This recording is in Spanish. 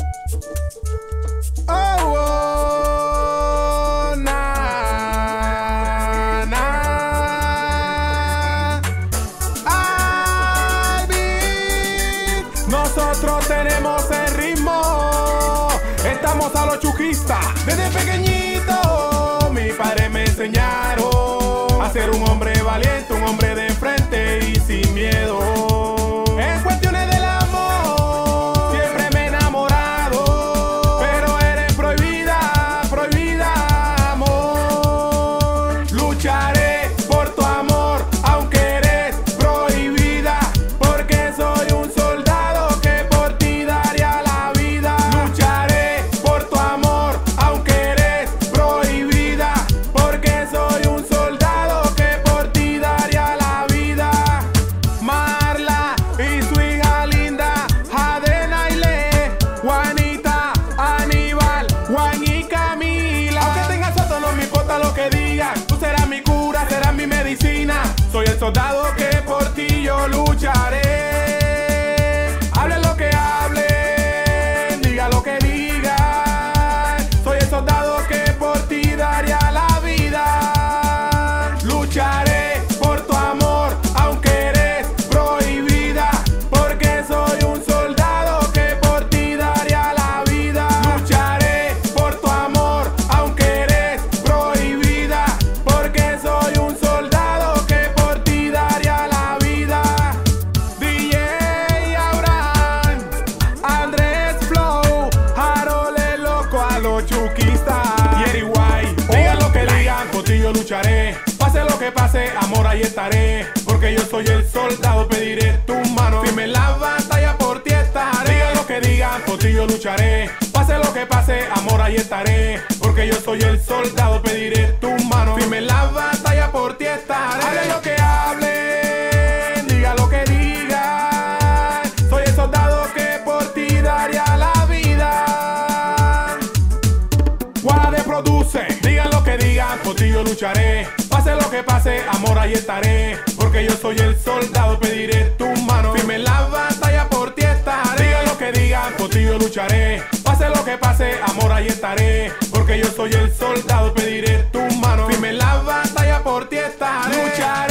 Oh, oh, na, na. Ay, beat. Nosotros tenemos el ritmo. Estamos a los chuquistas. Desde pequeñito mis padres me enseñaron a ser un hombre valiente, un hombre de frente y sin miedo. En cuestiones del amor siempre me he enamorado, pero eres prohibida, prohibida, amor. Lucharé por tu amor, aunque eres prohibida, porque soy un soldado que por ti daría la vida. Lucharé por tu amor, aunque eres prohibida, porque soy un soldado que por ti daría la vida. Marla y su hija linda, Adenaile, Juanita, Aníbal, Juan y Camila. Aunque tengas otro, no me importa lo que digan. Tú serás mi cura, serás mi medicina. Soy el soldado que por ti yo lucharé. Hablen lo que hablen, diga lo que digan. Soy el soldado que por ti daría la vida. Lucharé por tu amor, aunque eres prohibida, porque soy un soldado que por ti daría la vida. Lucharé por tu amor, aunque eres prohibida, porque soy un soldado que por ti daría la vida. DJ Abraham, Andrés Flow, Harold el loco, a los chuquistas. Jerry White, digan lo que digan, por ti yo lucharé. Pase lo que pase, amor, ahí estaré, porque yo soy el soldado, pediré tu mano. Firme en la batalla, por ti estaré. Digan lo que digan, por ti yo lucharé. Pase lo que pase, amor, ahí estaré, porque yo soy el soldado, pediré tu mano. Firme en la batalla, por ti estaré. Hablen lo que hablen, digan lo que digan. Soy el soldado que por ti daría la vida. Guade produce, digan lo que digan, por ti yo lucharé. Pase lo que pase, amor, ahí estaré, porque yo soy el soldado, pediré tu mano. Firme en la batalla, por ti estaré. Digan lo que digan, por ti yo lucharé. Pase lo que pase, amor, ahí estaré, porque yo soy el soldado, pediré tu mano. Firme en la batalla, por ti estaré. Lucharé.